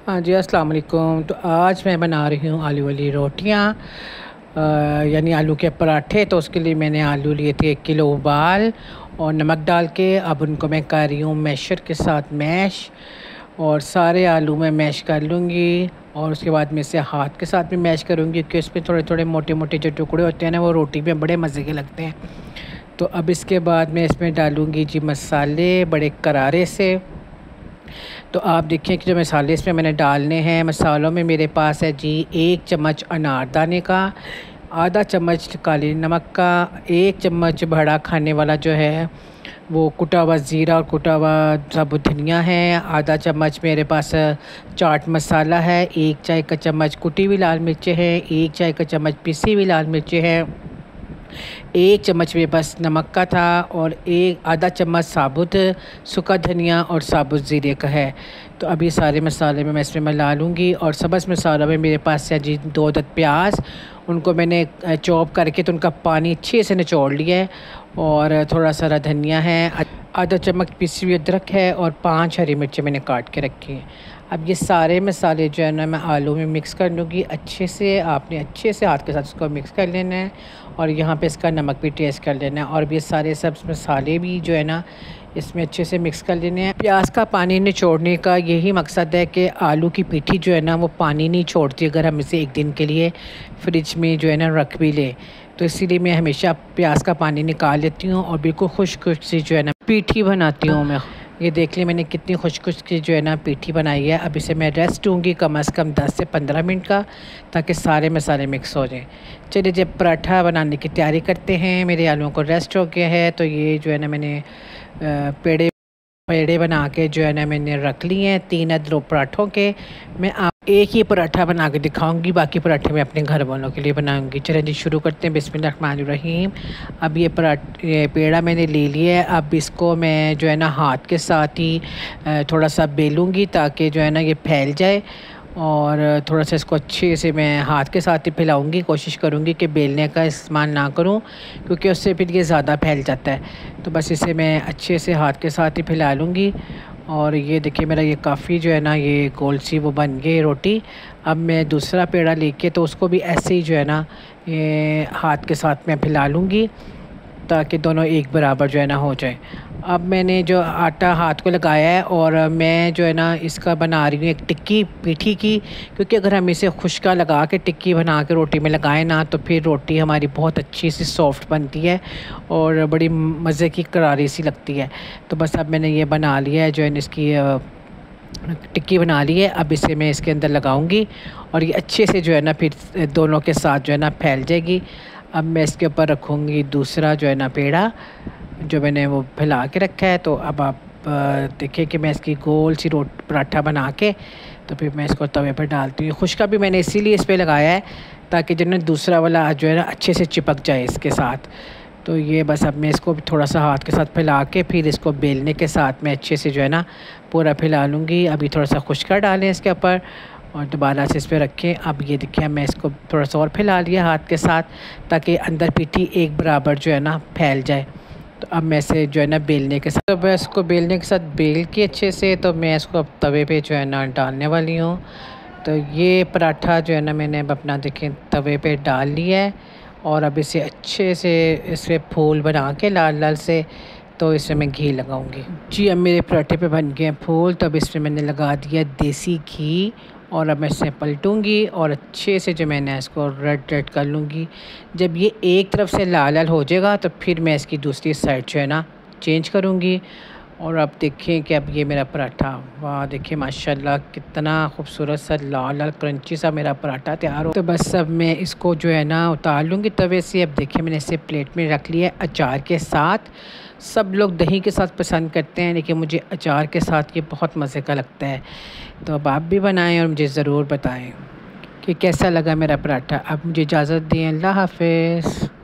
हाँ जी, अस्सलाम वालेकुम। तो आज मैं बना रही हूँ आलू वाली रोटियाँ, यानी आलू के पराठे। तो उसके लिए मैंने आलू लिए थे 1 किलो उबाल और नमक डाल के। अब उनको मैं कर रही हूँ मैशर के साथ मैश, और सारे आलू मैं मैश कर लूँगी। और उसके बाद मैं इसे हाथ के साथ भी मैश करूँगी, क्योंकि उसमें थोड़े थोड़े मोटे मोटे जो टुकड़े होते हैं ना, वो रोटी में बड़े मज़े के लगते हैं। तो अब इसके बाद मैं इसमें डालूँगी जी मसाले बड़े करारे से। तो आप देखिए कि जो मसाले इसमें मैंने डालने हैं, मसालों में मेरे पास है जी 1 चम्मच अनारदाने का, आधा चम्मच काली नमक का, 1 चम्मच बड़ा खाने वाला जो है वो कुटा हुआ ज़ीरा और कुटा हुआ साबुत धनिया है, आधा चम्मच मेरे पास चाट मसाला है, 1 चाय का चम्मच कुटी हुई लाल मिर्चें हैं, 1 चाय का चम्मच पिसी हुई लाल मिर्चें हैं, 1 चम्मच मेरे पास नमक का था, और एक आधा चम्मच साबुत सूखा धनिया और साबुत ज़ीरे का है। तो अभी सारे मसाले में मैं इसमें मिला लूँगी। और सब्ज़ मसाला में मेरे पास है जी 2 अदद प्याज, उनको मैंने चॉप करके तो उनका पानी अच्छे से निचोड़ लिया है। और थोड़ा सा धनिया है, आधा चम्मच पिसी हुई अदरक है, और 5 हरी मिर्चें मैंने काट के रखी हैं। अब ये सारे मसाले जो है ना मैं आलू में मिक्स कर लूँगी अच्छे से। आपने अच्छे से हाथ के साथ इसको मिक्स कर लेना है, और यहाँ पे इसका नमक भी टेस्ट कर लेना है। और भी सारे सब मसाले भी जो है ना इसमें अच्छे से मिक्स कर लेने हैं। प्याज का पानी निचोड़ने का यही मकसद है कि आलू की पीठी जो है ना वो पानी नहीं छोड़ती अगर हम इसे 1 दिन के लिए फ्रिज में जो है ना रख भी लें। तो इसीलिए मैं हमेशा प्याज का पानी निकाल लेती हूँ और बिल्कुल खुश्क खुश्क सी जो है ना पीठी बनाती हूँ मैं। ये देख लिया मैंने कितनी खुश्क खुश्क की जो है ना पीठी बनाई है। अब इसे मैं रेस्ट दूँगी कम से कम 10 से 15 मिनट का, ताकि सारे मसाले मिक्स हो जाएं। चलिए जब पराठा बनाने की तैयारी करते हैं। मेरे आलूओं को रेस्ट हो गया है, तो ये जो है ना मैंने पेड़े पेड़े बना के जो है ना मैंने रख लिए हैं 3 अदद पराठों के। मैं आप एक ही पराठा बना के दिखाऊंगी, बाकी पराठे मैं अपने घर वालों के लिए बनाऊंगी। चलिए जी शुरू करते हैं। बिस्मिल्लाहिर्रहमानिर्रहीम। अब ये पेड़ा मैंने ले लिया है। अब इसको मैं जो है ना हाथ के साथ ही थोड़ा सा बेलूँगी, ताकि जो है ना ये फैल जाए। और थोड़ा सा इसको अच्छे से मैं हाथ के साथ ही फैलाऊँगी। कोशिश करूँगी कि बेलने का इस्तेमाल ना करूँ, क्योंकि उससे फिर ये ज़्यादा फैल जाता है। तो बस इसे मैं अच्छे से हाथ के साथ ही फैला लूँगी। और ये देखिए मेरा ये काफ़ी जो है ना ये गोल सी वो बन गई रोटी। अब मैं दूसरा पेड़ा लेके तो उसको भी ऐसे ही जो है ना ये हाथ के साथ मैं फैला लूँगी, ताकि दोनों एक बराबर जो है ना हो जाए। अब मैंने जो आटा हाथ को लगाया है, और मैं जो है ना इसका बना रही हूँ एक टिक्की पीठी की, क्योंकि अगर हम इसे खुश्का लगा के टिक्की बना के रोटी में लगाएं ना, तो फिर रोटी हमारी बहुत अच्छी सी सॉफ्ट बनती है और बड़ी मज़े की करारी सी लगती है। तो बस अब मैंने ये बना लिया है, जो है इसकी टिक्की बना ली है। अब इसे मैं इसके अंदर लगाऊंगी, और ये अच्छे से जो है ना फिर दोनों के साथ जो है ना फैल जाएगी। अब मैं इसके ऊपर रखूँगी दूसरा जो है ना पेड़ा, जो मैंने वो फैला के रखा है। तो अब आप देखिए कि मैं इसकी गोल सी पराठा बना के तो फिर मैं इसको तवे पर डालती हूँ। खुश्का भी मैंने इसीलिए इस पर लगाया है, ताकि जो है दूसरा वाला जो है ना अच्छे से चिपक जाए इसके साथ। तो ये बस अब मैं इसको थोड़ा सा हाथ के साथ फैला के फिर इसको बेलने के साथ मैं अच्छे से जो है ना पूरा फैला लूँगी। अभी थोड़ा सा खुश्का डालें इसके ऊपर, और दोबारा से इस पर रखें। अब ये देखिए मैं इसको थोड़ा सा और फैला लिया हाथ के साथ, ताकि अंदर पीठी एक बराबर जो है ना फैल जाए। तो अब मैं इसे जो है ना बेलने के साथ, तो मैं इसको बेलने के साथ बेल के अच्छे से, तो मैं इसको अब तवे पे जो है ना डालने वाली हूँ। तो ये पराठा जो है ना मैंने अब अपना देखें तवे पे डाल लिया है, और अब इसे अच्छे से इसे फूल बना के लाल लाल से, तो इसमें मैं घी लगाऊंगी। जी अब मेरे पराठे पे बन गए हैं फूल। तो अब इसमें मैंने लगा दिया देसी घी, और अब मैं इसे पलटूँगी और अच्छे से जो मैंने इसको रेड रेड कर लूँगी। जब ये एक तरफ से लाल लाल हो जाएगा, तो फिर मैं इसकी दूसरी साइड जो है ना चेंज करूँगी। और अब देखें कि अब ये मेरा पराठा, वाह देखिए माशाल्लाह कितना खूबसूरत सा लाल लाल क्रंची सा मेरा पराठा तैयार हो। तो बस अब मैं इसको जो है ना उतार लूँगी तवे से। अब देखिए मैंने इसे प्लेट में रख लिया है अचार के साथ। सब लोग दही के साथ पसंद करते हैं, लेकिन मुझे अचार के साथ ये बहुत मज़े का लगता है। तो अब आप भी बनाएं और मुझे ज़रूर बताएं कि कैसा लगा मेरा पराठा। अब मुझे इजाज़त दें, अल्लाह हाफ़िज़।